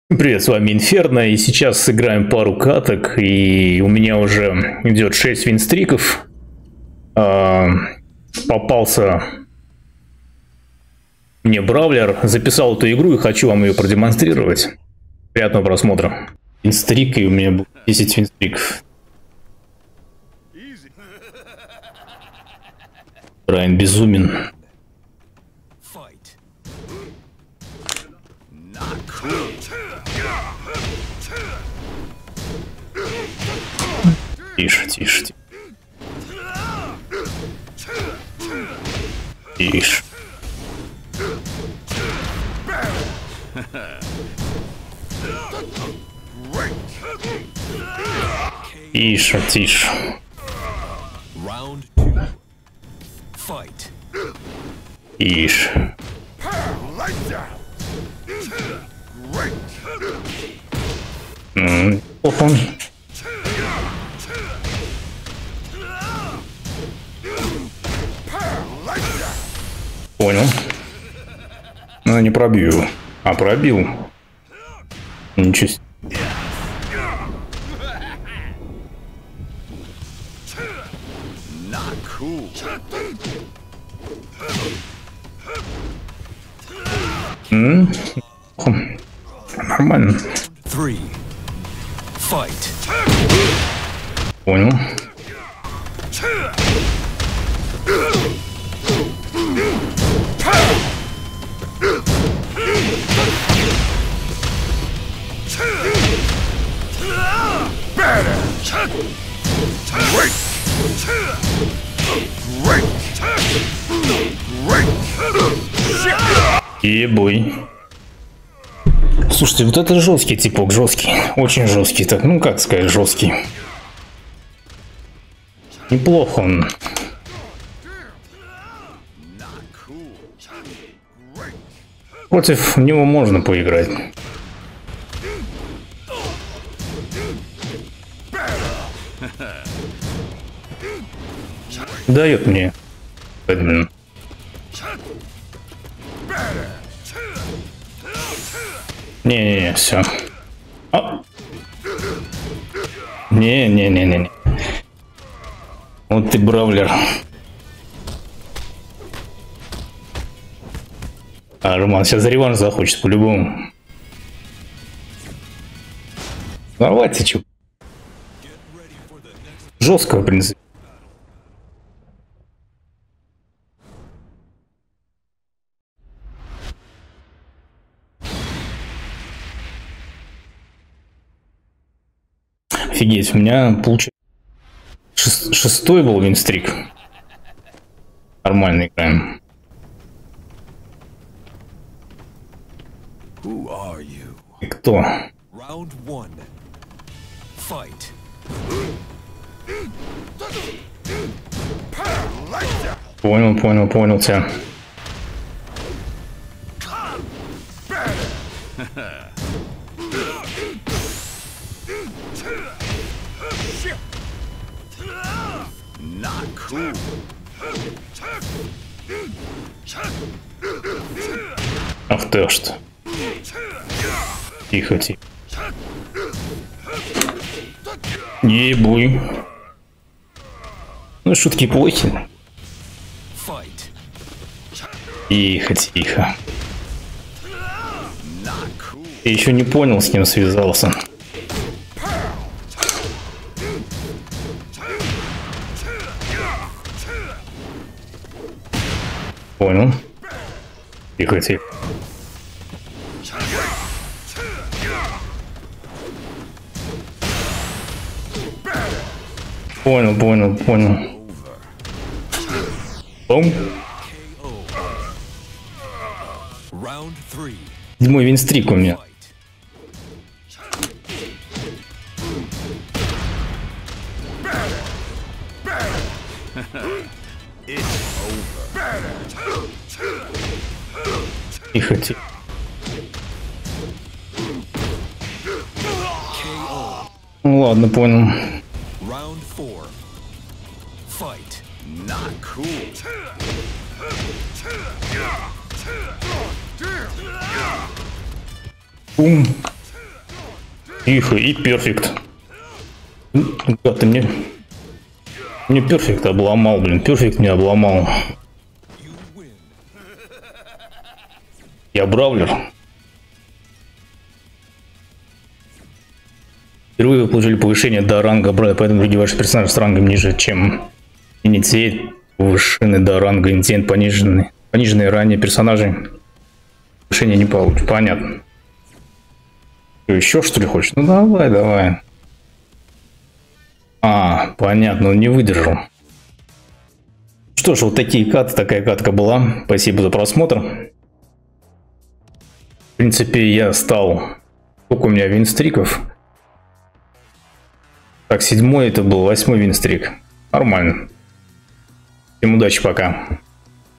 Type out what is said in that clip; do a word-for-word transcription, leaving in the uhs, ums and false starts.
Привет, с вами Инферно, и сейчас сыграем пару каток, и у меня уже идет шесть винстриков. А, попался мне бравлер, записал эту игру и хочу вам ее продемонстрировать. Приятного просмотра. Винстрик, и у меня будет десять винстриков. Райан безумен. Тише, тише, тише. Тише. Тише, тише. Тише. М-м, опа. Понял. Ну, не пробью его. А, пробил. Ничего себе. М-м, нормально. Понял. Ебой. Слушайте, вот это жесткий типок, жесткий. Очень жесткий. Так, ну как сказать, жесткий. Неплохо он. Против него можно поиграть. Дает мне. Блин. Не-не-не, все. А? Не-не-не-не. Вот ты бравлер. А Роман сейчас реванш захочет по-любому. Давайте, чё. Жестко, в принципе. Офигеть, у меня получается шест... шестой был винстрик. Нормально играем. И кто? Понял, понял, понял тебя. Ах ты что. Тихо, тихо. Ебуй. Ну, шутки плохи. Тихо, тихо. Я еще не понял, с кем связался. Понял. Тихо, тихо. Понял, понял, понял. Бум. Седьмой винстрик у меня. Тихо, тихо. Ну ладно, понял. Бум. Тихо, и перфект. Да, ты мне... Мне перфект обломал, блин. Перфект меня обломал. Я бравлер. Впервые вы получили повышение до ранга бравлера, поэтому другие ваши персонажи с рангом ниже, чем инициат, повышены до ранга инициат, пониженный. Пониженные ранее персонажи повышение не получат. Понятно. Что, еще что ли хочешь? Ну давай, давай. А, понятно, он не выдержал. Что ж, вот такие каты, такая катка была. Спасибо за просмотр. В принципе, я стал... Сколько у меня винстриков? Так, седьмой это был, восьмой винстрик. Нормально. Всем удачи, пока.